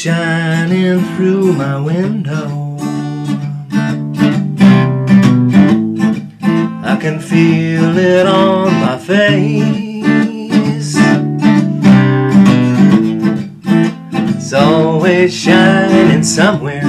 shining through my window. I can feel it on my face. It's always shining somewhere,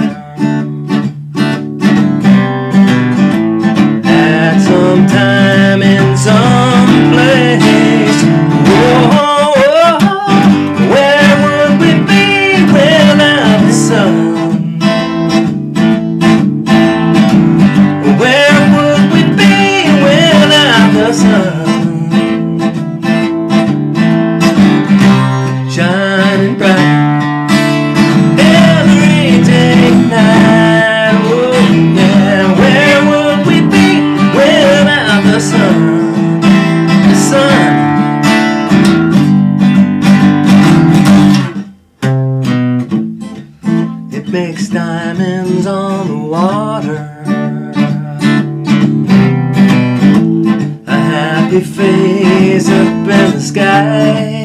at some time in some place. Whoa, where would we be without the sun? Where would we be without the sun? Shining bright every day and night. Oh yeah, where would we be without the sun? The sun. It makes diamonds on the water, a happy face up in the sky.